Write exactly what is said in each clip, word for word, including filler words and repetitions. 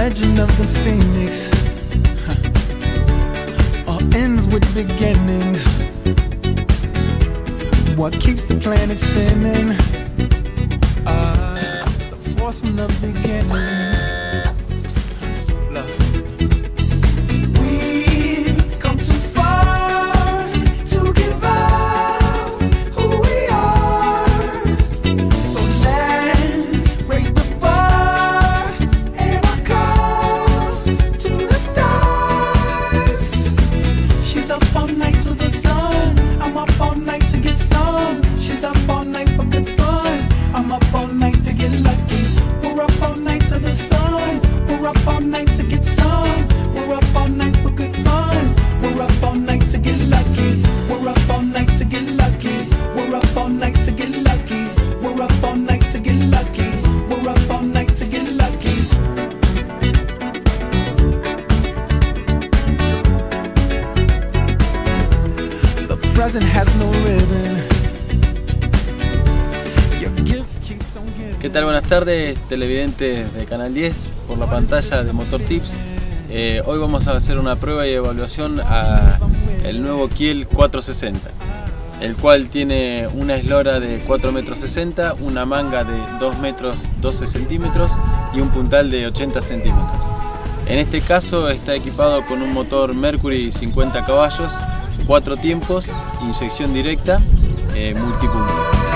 legend of the phoenix huh. All ends with beginnings. What keeps the planet spinning? Uh, the force from the beginning. ¿Qué tal? Buenas tardes, televidentes de Canal diez, por la pantalla de Motor Tips. Eh, hoy vamos a hacer una prueba y evaluación a el nuevo Kiel cuatrocientos sesenta, el cual tiene una eslora de cuatro metros sesenta, una manga de dos metros doce centímetros y un puntal de ochenta centímetros. En este caso está equipado con un motor Mercury cincuenta caballos, cuatro tiempos, inyección directa, eh, multipunto.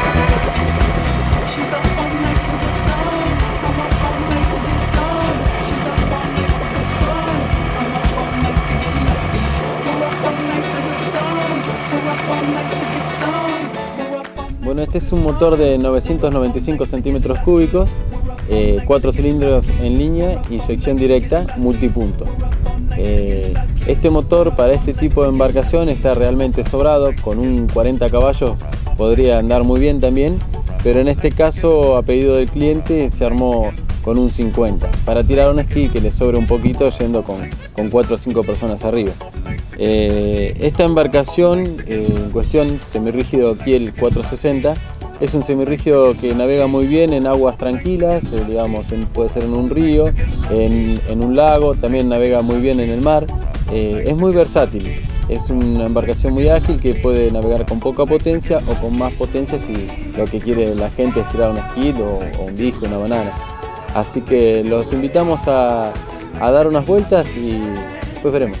Bueno, este es un motor de novecientos noventa y cinco centímetros cúbicos, eh, cuatro cilindros en línea, inyección directa, multipunto. Eh, este motor para este tipo de embarcación está realmente sobrado, con un cuarenta caballos podría andar muy bien también, pero en este caso a pedido del cliente se armó con un cincuenta, para tirar un esquí que le sobre un poquito yendo con, con cuatro o cinco personas arriba. Eh, esta embarcación eh, en cuestión, semirrígido Kiel cuatrocientos sesenta, es un semirrígido que navega muy bien en aguas tranquilas, eh, digamos, en, puede ser en un río, en, en un lago, también navega muy bien en el mar. Eh, es muy versátil, es una embarcación muy ágil que puede navegar con poca potencia o con más potencia si lo que quiere la gente es tirar un esquí o, o un disco, una banana. Así que los invitamos a, a dar unas vueltas y después veremos.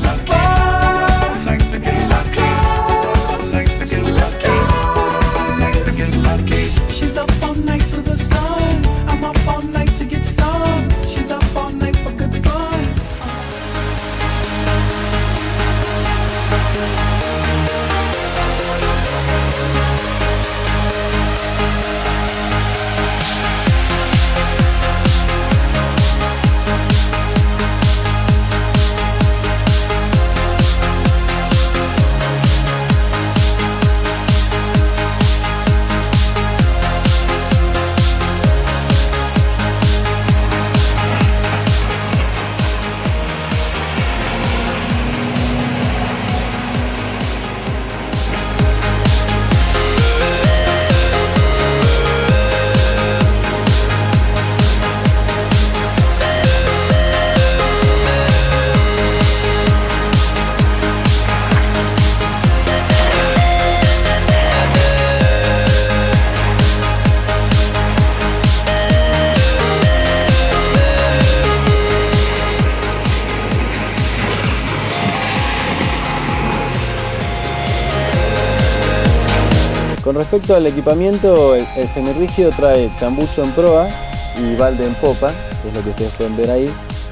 Con respecto al equipamiento, el, el semirrígido trae tambucho en proa y balde en popa, que es lo que ustedes pueden ver ahí.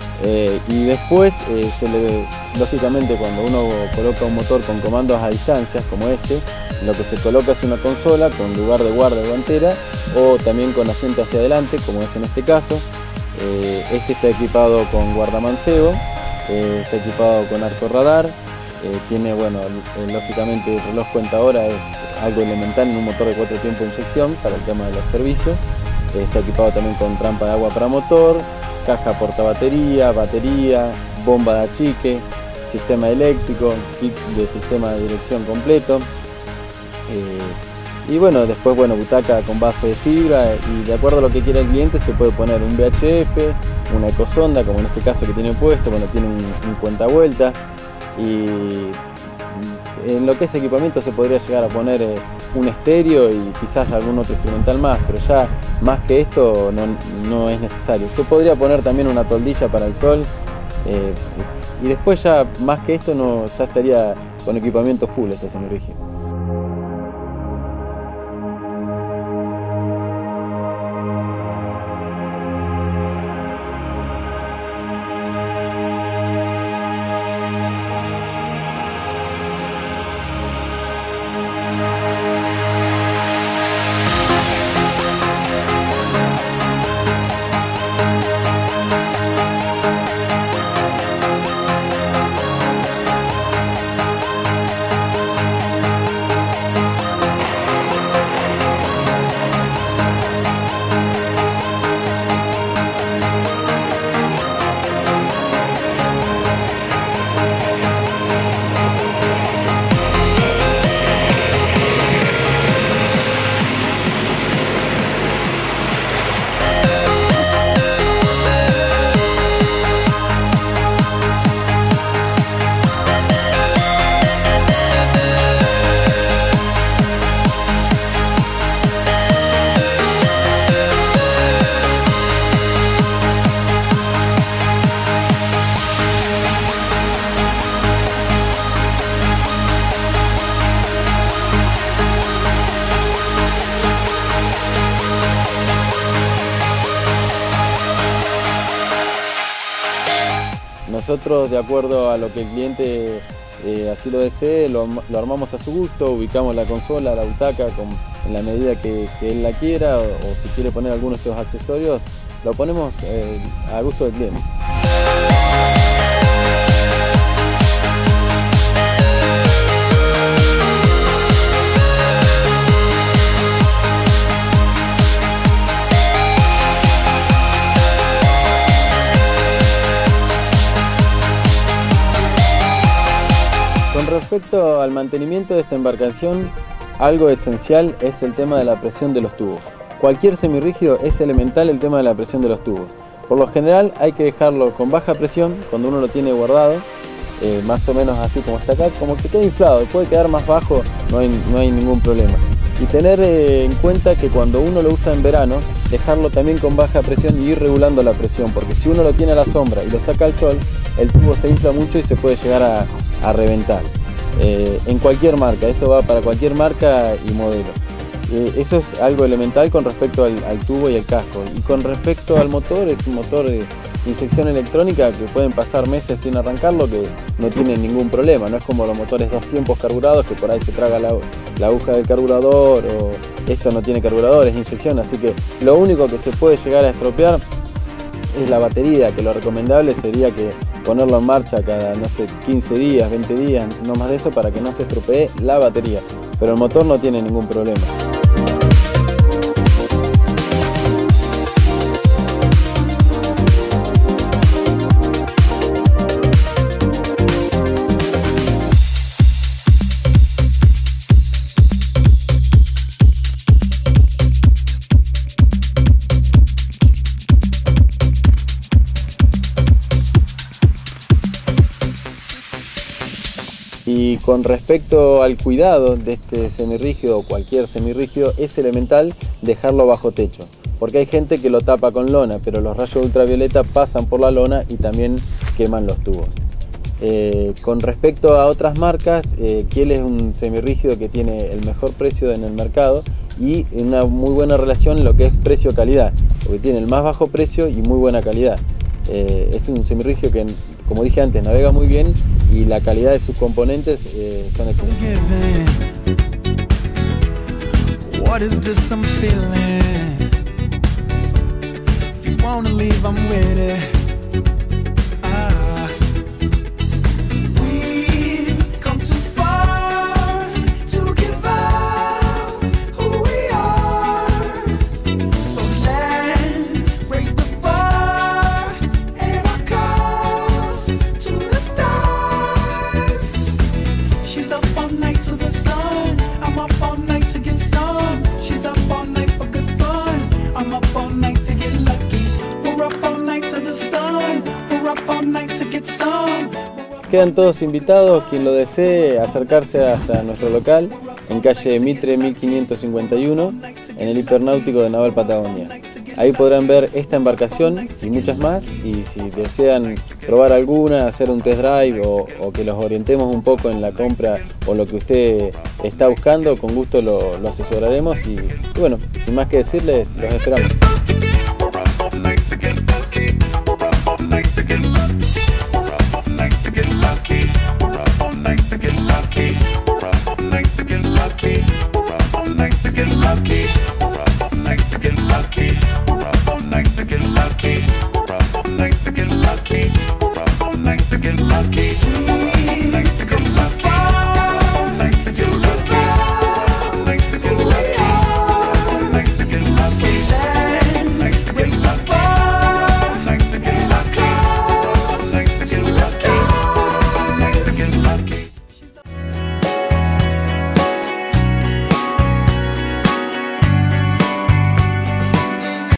Eh, y después, eh, se le, lógicamente, cuando uno coloca un motor con comandos a distancias, como este, lo que se coloca es una consola con lugar de guarda delantera o también con asiento hacia adelante, como es en este caso. Eh, este está equipado con guardamancebo, eh, está equipado con arco radar, eh, tiene, bueno, eh, lógicamente el reloj cuenta hora es algo elemental en un motor de cuatro tiempos de inyección para el tema de los servicios. Eh, está equipado también con trampa de agua para motor, caja portabatería, batería, bomba de achique, sistema eléctrico, kit de sistema de dirección completo. Eh, Y bueno, después bueno, butaca con base de fibra y de acuerdo a lo que quiera el cliente se puede poner un V H F, una ecosonda, como en este caso que tiene puesto, bueno, tiene un, un cuentavueltas. Y en lo que es equipamiento se podría llegar a poner eh, un estéreo y quizás algún otro instrumental más, pero ya más que esto no, no es necesario. Se podría poner también una toldilla para el sol eh, y después ya más que esto no, ya estaría con equipamiento full este semirrígido. Nosotros, de acuerdo a lo que el cliente eh, así lo desee, lo, lo armamos a su gusto, ubicamos la consola, la butaca con, en la medida que, que él la quiera, o, o si quiere poner alguno de estos accesorios, lo ponemos eh, a gusto del cliente. Con respecto al mantenimiento de esta embarcación, algo esencial es el tema de la presión de los tubos. Cualquier semirrígido es elemental el tema de la presión de los tubos. Por lo general hay que dejarlo con baja presión cuando uno lo tiene guardado, eh, más o menos así como está acá, como que queda inflado, puede quedar más bajo, no hay, no hay ningún problema. Y tener eh, en cuenta que cuando uno lo usa en verano, dejarlo también con baja presión y ir regulando la presión, porque si uno lo tiene a la sombra y lo saca al sol, el tubo se infla mucho y se puede llegar a, a reventar. Eh, en cualquier marca, esto va para cualquier marca y modelo. Eh, eso es algo elemental con respecto al, al tubo y el casco. Y con respecto al motor, es un motor de inyección electrónica que pueden pasar meses sin arrancarlo, que no tiene ningún problema. No es como los motores dos tiempos carburados que por ahí se traga la, la aguja del carburador, o esto no tiene carburador, es inyección. Así que lo único que se puede llegar a estropear es la batería, que lo recomendable sería que ponerlo en marcha cada, no sé, quince días, veinte días, no más de eso, para que no se estropee la batería. Pero el motor no tiene ningún problema. Y con respecto al cuidado de este semirrígido o cualquier semirrígido, es elemental dejarlo bajo techo, porque hay gente que lo tapa con lona, pero los rayos ultravioleta pasan por la lona y también queman los tubos. Eh, con respecto a otras marcas, eh, Kiel es un semirrígido que tiene el mejor precio en el mercado y una muy buena relación en lo que es precio-calidad, porque tiene el más bajo precio y muy buena calidad. Eh, este es un semirrígido que, como dije antes, navega muy bien y la calidad de sus componentes eh, son excelentes. What is this I'm feeling? If you wanna leave, I'm with it. Ah. We've come too far to give up who we are. So let's raise the bar and our cups to the stars. She's up all night to the sun. I'm up all night to get some. Quedan todos invitados, quien lo desee, acercarse hasta nuestro local en calle Mitre mil quinientos cincuenta y uno, en el hipernáutico de Naval Patagonia. Ahí podrán ver esta embarcación y muchas más, y si desean probar alguna, hacer un test drive o, o que los orientemos un poco en la compra o lo que usted está buscando, con gusto lo, lo asesoraremos y, y bueno, sin más que decirles, los esperamos.